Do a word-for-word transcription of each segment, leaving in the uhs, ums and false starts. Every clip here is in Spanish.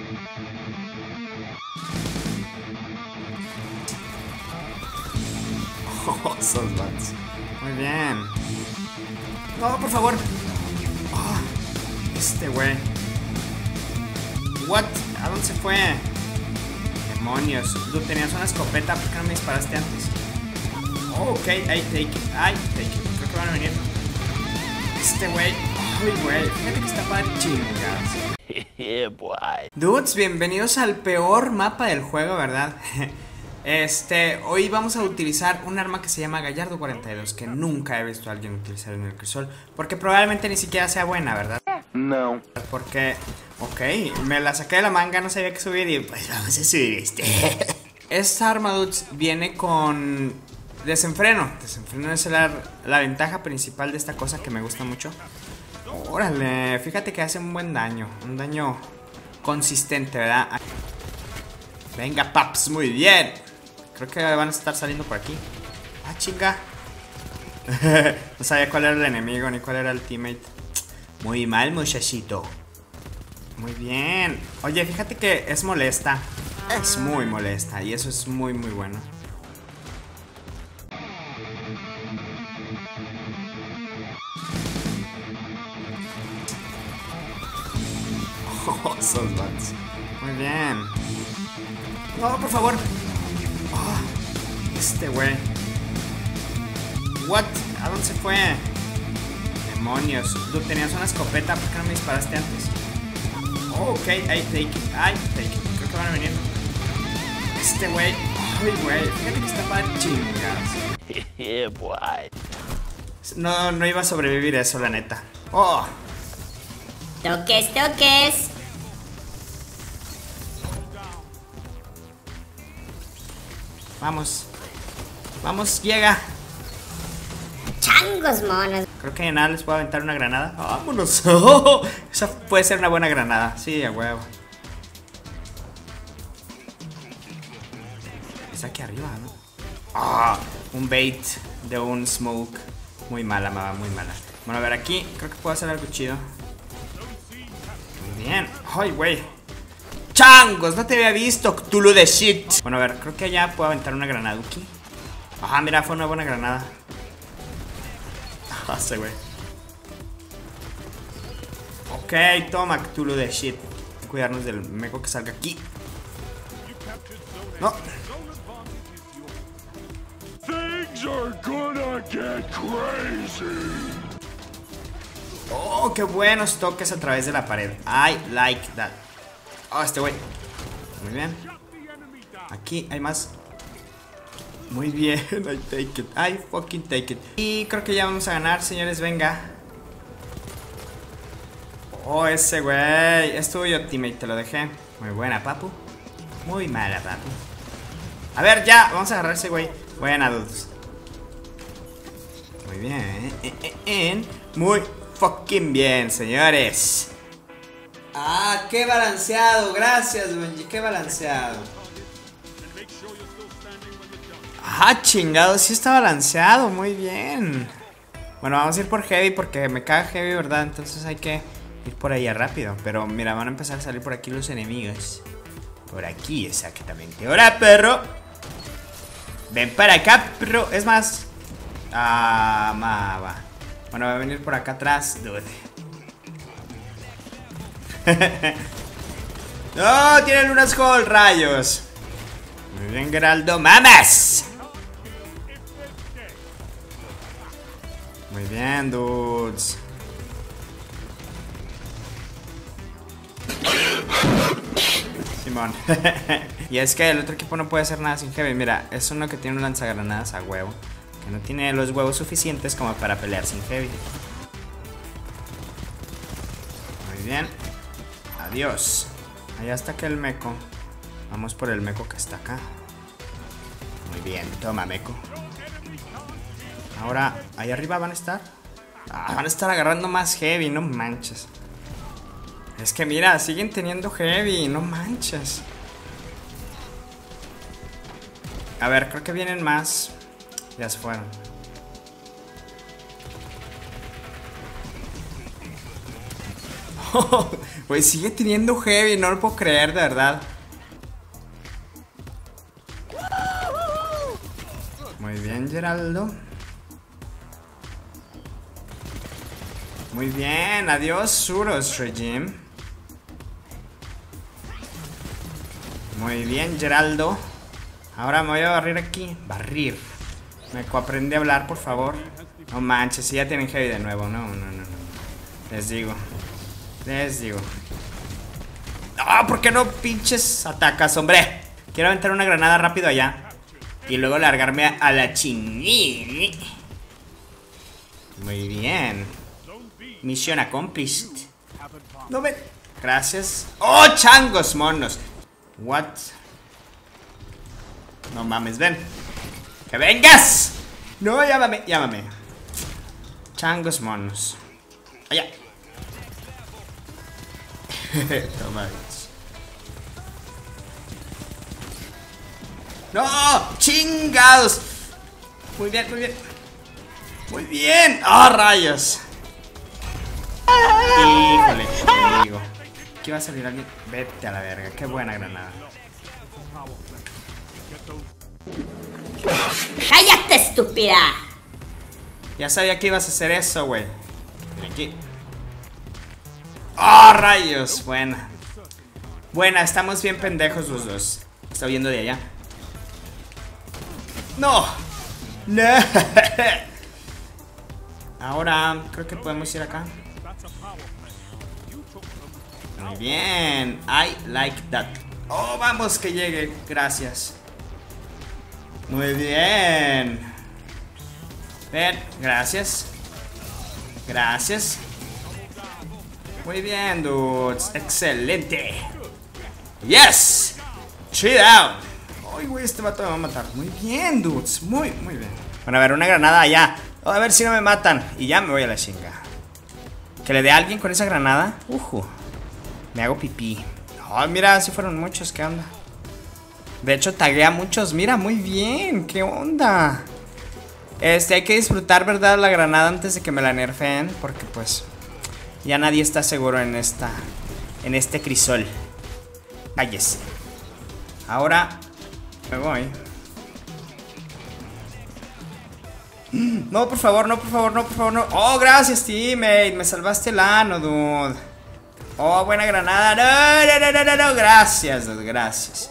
Oh, sos vatos. Muy bien. No, por favor. Oh, este güey. What? ¿A dónde se fue? Demonios. Tú tenías una escopeta. ¿Por qué no me disparaste antes? Oh, ok, I take it. I take it. Creo que van a venir. Este güey. Uy, güey. Fíjate que está para chingas. Yeah, boy. Dudes, bienvenidos al peor mapa del juego, ¿verdad? Este, hoy vamos a utilizar un arma que se llama Gallardo cuarenta y dos, que nunca he visto a alguien utilizar en el crisol, porque probablemente ni siquiera sea buena, ¿verdad? No. Porque, ok, me la saqué de la manga, no sabía qué subir y pues vamos a subir este. Esta arma, dudes, viene con desenfreno. Desenfreno es la, la ventaja principal de esta cosa que me gusta mucho. Órale, fíjate que hace un buen daño, un daño consistente, ¿verdad? Venga, paps, muy bien. Creo que van a estar saliendo por aquí. Ah, chinga. No sabía cuál era el enemigo ni cuál era el teammate. Muy mal, muchachito. Muy bien. Oye, fíjate que es molesta. Es muy molesta y eso es muy, muy bueno. Oh, sos vatos. Muy bien. No, por favor. Oh, este güey. What? ¿A dónde se fue? Demonios. Tú tenías una escopeta. ¿Por qué no me disparaste antes? Oh, ok, I take it. I take it. Creo que van a venir. Este güey. Ay, güey. Fíjate que está para chingas. Yeah, boy. No, no iba a sobrevivir eso, la neta. Oh. Toques, toques. Vamos. Vamos, llega. Changos monos. Creo que nada les puedo aventar una granada. ¡Vámonos! Esa puede ser una buena granada. Sí, a huevo. Está aquí arriba, ¿no? Ah, un bait de un smoke. Muy mala, mala, muy mala. Bueno, a ver, aquí creo que puedo hacer algo chido. Muy bien. ¡Ay, güey! ¡Changos! No te había visto, Cthulhu de shit. Bueno, a ver, creo que allá puedo aventar una granaduki. Ajá, mira, fue una buena granada. Ah, ese güey. Ok, toma, Cthulhu de shit. Cuidarnos del meco que salga aquí. No. Things are gonna get crazy. Oh, qué buenos toques a través de la pared. I like that. Oh, este güey. Muy bien. Aquí hay más. Muy bien, I take it. I fucking take it. Y creo que ya vamos a ganar, señores, venga. Oh, ese güey. Es tuyo, teammate, te lo dejé. Muy buena, papu. Muy mala, papu. A ver, ya, vamos a agarrar ese güey. Buena, dudes. Muy bien. Eh, eh, eh. Muy fucking bien, señores. Ah, qué balanceado. Gracias, Benji, qué balanceado. Ah, chingado, sí está balanceado, muy bien. Bueno, vamos a ir por Heavy porque me caga Heavy, ¿verdad? Entonces hay que ir por allá rápido. Pero mira, van a empezar a salir por aquí los enemigos. Por aquí, exactamente. ¡Hola, perro! Ven para acá, perro. Es más. Ah, ma, va. Bueno, va a venir por acá atrás, dude. No, tienen unas Hall, rayos. Muy bien, Geraldo. ¡Mamas! Muy bien, dudes. Simón. Y es que el otro equipo no puede hacer nada sin Heavy. Mira, es uno que tiene un lanzagranadas a huevo, que no tiene los huevos suficientes como para pelear sin Heavy. Muy bien. Adiós. Allá está aquel meco. Vamos por el meco que está acá. Muy bien, toma, meco. Ahora, ahí arriba van a estar. Ah, van a estar agarrando más Heavy, no manches. Es que mira, siguen teniendo Heavy, no manches. A ver, creo que vienen más. Ya se fueron. Güey, sigue teniendo heavy, no lo puedo creer, de verdad. Muy bien, Geraldo. Muy bien, adiós, Suros Regime. Muy bien, Geraldo. Ahora me voy a barrir aquí. Barrir. Me aprende a hablar, por favor. No manches, si ya tienen heavy de nuevo. No, no, no, no. Les digo. Les digo. ¡Ah! ¿Por qué no pinches atacas, hombre? Quiero aventar una granada rápido allá. Y luego largarme a, a la chingui. Muy bien. Misión accomplished. No me... Gracias. ¡Oh, changos, monos! What? No mames, ven. ¡Que vengas! No, llámame, llámame. Changos, monos. Allá. Toma. ¡No! ¡Chingados! Muy bien, muy bien. Muy bien. ¡Oh, rayos! Híjole, te digo. Aquí va a salir alguien. Vete a la verga. Qué buena granada. ¡Cállate, estúpida! Ya sabía que ibas a hacer eso, güey. Ven aquí. ¡Oh, rayos! Buena. Buena, estamos bien pendejos los dos. Está viendo de allá. ¡No! ¡No! Ahora creo que podemos ir acá. Muy bien. I like that. Oh, vamos que llegue. Gracias. Muy bien. Ven, gracias. Gracias. Muy bien, dudes. Excelente. Yes. Chill out. Ay, güey, este vato me va a matar. Muy bien, dudes. Muy, muy bien. Bueno, a ver, una granada allá. Oh, a ver si no me matan. Y ya me voy a la chinga. Que le dé a alguien con esa granada. Ujú. Me hago pipí. Ay, mira, si fueron muchos. ¿Qué onda? De hecho, tagué a muchos. Mira, muy bien. ¿Qué onda? Este, hay que disfrutar, ¿verdad? La granada antes de que me la nerfeen. Porque, pues, ya nadie está seguro en esta... En este crisol. Cállese. Ahora... Me voy. No, por favor, no, por favor, no, por favor, no. Oh, gracias, teammate. Me salvaste el ano, dude. Oh, buena granada. No, no, no, no, no, no. Gracias, dude, gracias.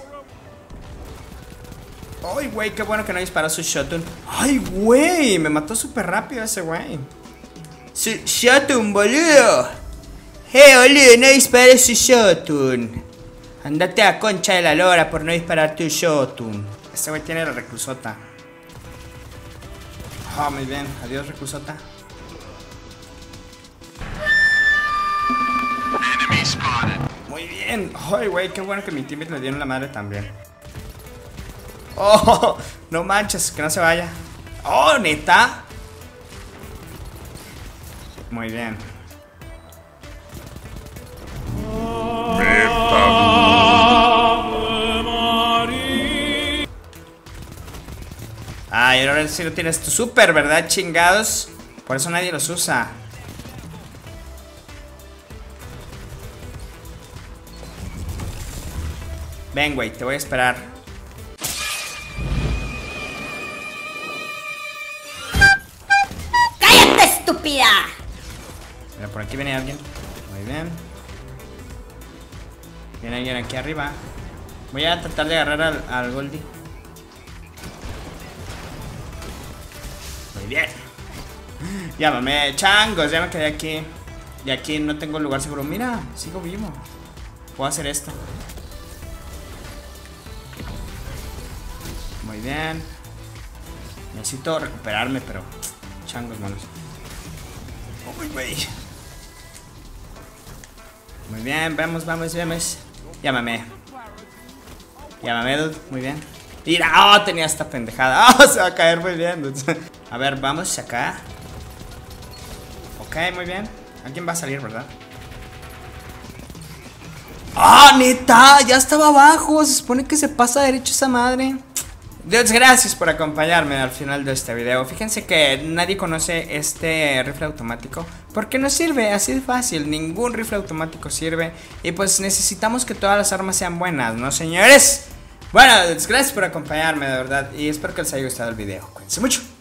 Ay, güey, qué bueno que no disparó su shotgun. Ay, güey, me mató súper rápido ese güey. Su shotgun, boludo. Hey, boludo, no dispares su shotgun. Andate a concha de la lora por no disparar tu shotgun. Este güey tiene la reclusota. Ah, oh, muy bien. Adiós, reclusota. Muy bien. Ay, güey, qué bueno que mi teammate le dieron la madre también. Oh, no manches, que no se vaya. Oh, neta. Muy bien. Ay, ahora sí lo tienes tu super, ¿verdad, chingados? Por eso nadie los usa. Ven, güey, te voy a esperar. ¡Cállate, estúpida! Mira, por aquí viene alguien. Muy bien. Viene alguien aquí arriba. Voy a tratar de agarrar al, al Goldie. Muy bien. Llámame, changos, ya me quedé aquí. Y aquí no tengo lugar seguro. Mira, sigo vivo. Puedo hacer esto. Muy bien. Necesito recuperarme, pero... Changos, manos. Uy, güey. Muy bien, vamos, vamos, vamos. Llámame. Llámame, dude. Muy bien. Mira, oh, tenía esta pendejada. Oh, se va a caer muy bien, dude. A ver, vamos acá. Ok, muy bien. Alguien va a salir, ¿verdad? ¡Ah, neta! Ya estaba abajo. Se supone que se pasa derecho esa madre. Dios, gracias por acompañarme al final de este video. Fíjense que nadie conoce este rifle automático porque no sirve, así de fácil. Ningún rifle automático sirve. Y pues necesitamos que todas las armas sean buenas, ¿no, señores? Bueno, gracias por acompañarme, de verdad. Y espero que les haya gustado el video. Cuídense mucho.